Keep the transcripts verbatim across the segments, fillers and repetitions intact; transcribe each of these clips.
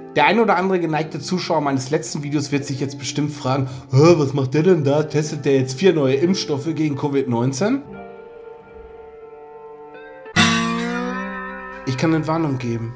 Der ein oder andere geneigte Zuschauer meines letzten Videos wird sich jetzt bestimmt fragen, was macht der denn da? Testet der jetzt vier neue Impfstoffe gegen Covid neunzehn? Ich kann eine Warnung geben.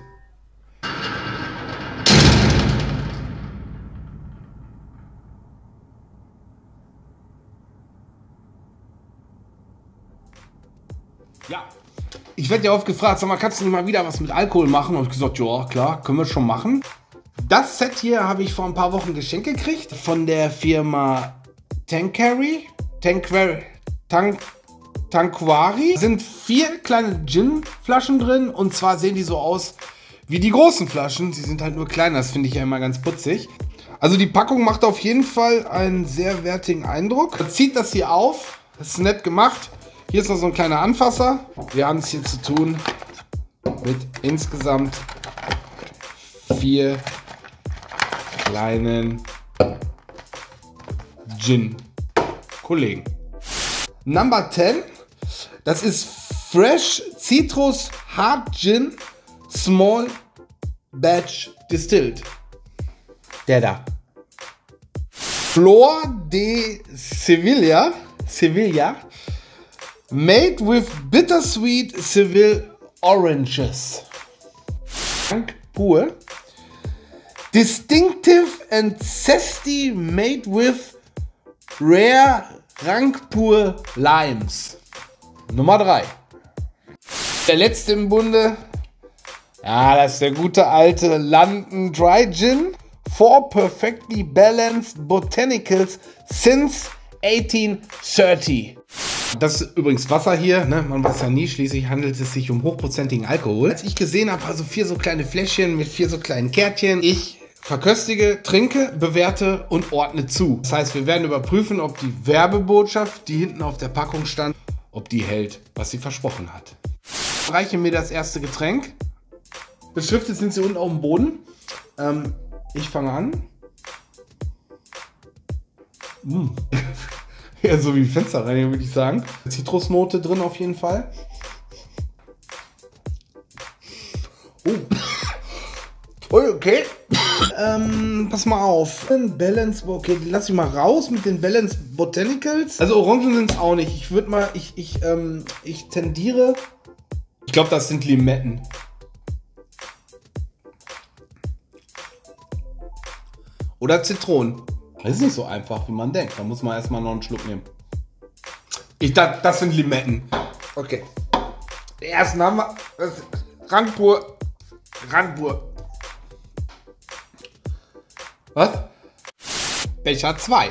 Ja. Ich werde ja oft gefragt, sag mal, kannst du nicht mal wieder was mit Alkohol machen? Und ich gesagt, ja, klar, können wir schon machen. Das Set hier habe ich vor ein paar Wochen geschenkt gekriegt von der Firma Tanqueray. Tanqueray. Tank, Tanqueray. Sind vier kleine Gin-Flaschen drin und zwar sehen die so aus wie die großen Flaschen. Sie sind halt nur kleiner, das finde ich ja immer ganz putzig. Also die Packung macht auf jeden Fall einen sehr wertigen Eindruck. Man zieht das hier auf, das ist nett gemacht. Hier ist noch so ein kleiner Anfasser. Wir haben es hier zu tun mit insgesamt vier kleinen Gin-Kollegen. Number zehn, das ist Fresh Citrus Hard Gin Small Batch Distilled. Der da. Flor de Sevilla, Sevilla, made with bittersweet Seville oranges. Rank pur. Distinctive and zesty made with rare Rangpur limes. Nummer drei. Der letzte im Bunde. Ja, das ist der gute alte London Dry Gin. Four perfectly balanced botanicals since eighteen thirty. Das ist übrigens Wasser hier, ne? Man weiß ja nie, schließlich handelt es sich um hochprozentigen Alkohol. Als ich gesehen habe, also vier so kleine Fläschchen mit vier so kleinen Kärtchen. Ich verköstige, trinke, bewerte und ordne zu. Das heißt, wir werden überprüfen, ob die Werbebotschaft, die hinten auf der Packung stand, ob die hält, was sie versprochen hat. Ich reiche mir das erste Getränk. Beschriftet sind sie unten auf dem Boden. Ähm, ich fange an. Mm. Ja, so wie Fensterreiniger würde ich sagen. Zitrusnote drin auf jeden Fall. Oh. Okay. ähm, pass mal auf. Balance, okay, die lasse ich mal raus mit den Balance Botanicals. Also Orangen sind es auch nicht. Ich würde mal, ich, ich, ähm, ich tendiere. Ich glaube, das sind Limetten. Oder Zitronen. Das ist nicht so einfach, wie man denkt. Da muss man erstmal noch einen Schluck nehmen. Ich dachte, das sind Limetten. Okay. Den ersten haben wir. Rangpur. Rangpur. Was? Becher zwei.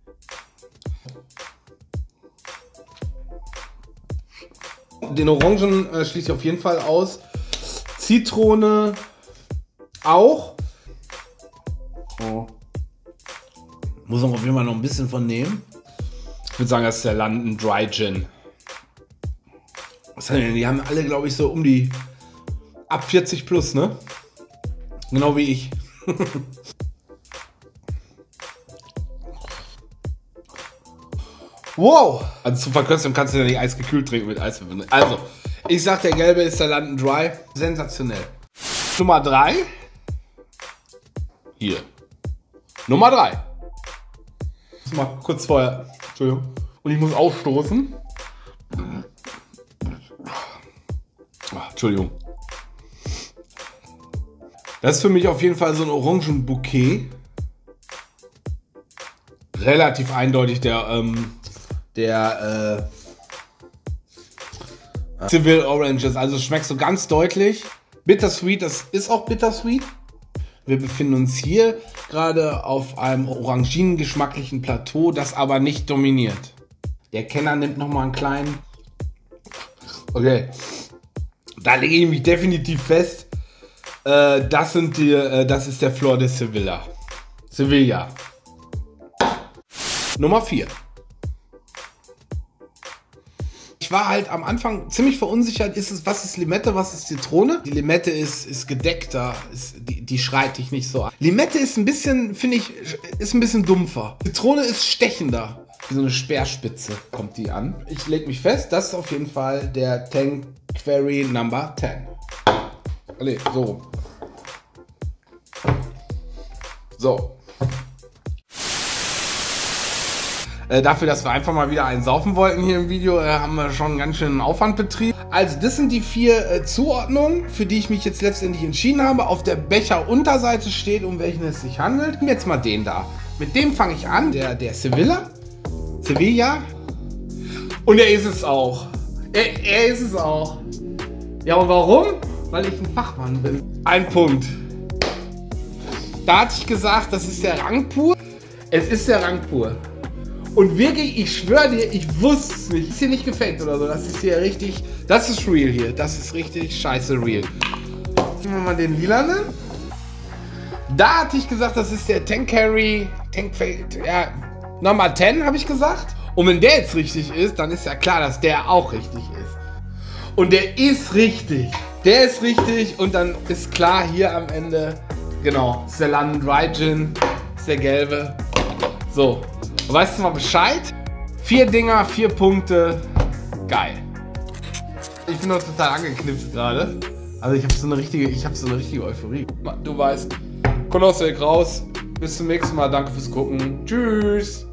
Den Orangen äh, schließe ich auf jeden Fall aus. Zitrone auch. Oh. Muss auch auf jeden Fall noch ein bisschen von nehmen. Ich würde sagen, das ist der London Dry Gin. Was haben die denn? Die haben alle, glaube ich, so um die ab vierzig plus, ne? Genau wie ich. Wow! Also zur Verköstigung kannst du ja nicht eisgekühlt trinken mit Eis. Also, ich sag, der gelbe ist der London Dry. Sensationell. Nummer drei. Hier. Nummer drei. Mal kurz vorher. Entschuldigung. Und ich muss aufstoßen. Ach, Entschuldigung. Das ist für mich auf jeden Fall so ein Orangenbouquet. Relativ eindeutig der, ähm, der, äh, Seville Oranges. Also es schmeckt so ganz deutlich. Bittersweet, das ist auch bittersweet. Wir befinden uns hier gerade auf einem oranginen-geschmacklichen Plateau, das aber nicht dominiert. Der Kenner nimmt nochmal einen kleinen. Okay. Da lege ich mich definitiv fest. Äh, das, sind die, äh, das ist der Flor de Sevilla. Sevilla. Nummer vier. Ich war halt am Anfang ziemlich verunsichert, ist es, was ist Limette, was ist Zitrone? Die Limette ist, ist gedeckter, ist, die, die schreit dich nicht so an. Limette ist ein bisschen, finde ich, ist ein bisschen dumpfer. Zitrone ist stechender. Wie so eine Speerspitze kommt die an. Ich lege mich fest, das ist auf jeden Fall der Tanqueray Number zehn. Nee, so. So. Äh, dafür, dass wir einfach mal wieder einen saufen wollten hier im Video, äh, haben wir schon ganz schön Aufwand betrieben. Also das sind die vier äh, Zuordnungen, für die ich mich jetzt letztendlich entschieden habe. Auf der Becherunterseite steht, um welchen es sich handelt. Jetzt mal den da. Mit dem fange ich an, der, der Sevilla. Sevilla. Und er ist es auch. Er, er ist es auch. Ja, und warum? Weil ich ein Fachmann bin. Ein Punkt. Da hatte ich gesagt, das ist der Rangpur. Es ist der Rangpur. Und wirklich, ich schwöre dir, ich wusste es nicht. Ist hier nicht gefaked oder so. Das ist hier richtig, das ist real hier. Das ist richtig scheiße real. Nehmen wir mal den lilanen. Da hatte ich gesagt, das ist der Tank Carry, Tank Fade, ja, Nummer zehn habe ich gesagt. Und wenn der jetzt richtig ist, dann ist ja klar, dass der auch richtig ist. Und der ist richtig. Der ist richtig und dann ist klar hier am Ende, genau, ist der London Dry Gin, ist der gelbe. So, weißt du mal Bescheid? Vier Dinger, vier Punkte, geil. Ich bin noch total angeknipst gerade. Also ich habe so eine richtige, ich habe so eine richtige Euphorie. Du weißt, Colossal raus. Bis zum nächsten Mal. Danke fürs Gucken. Tschüss.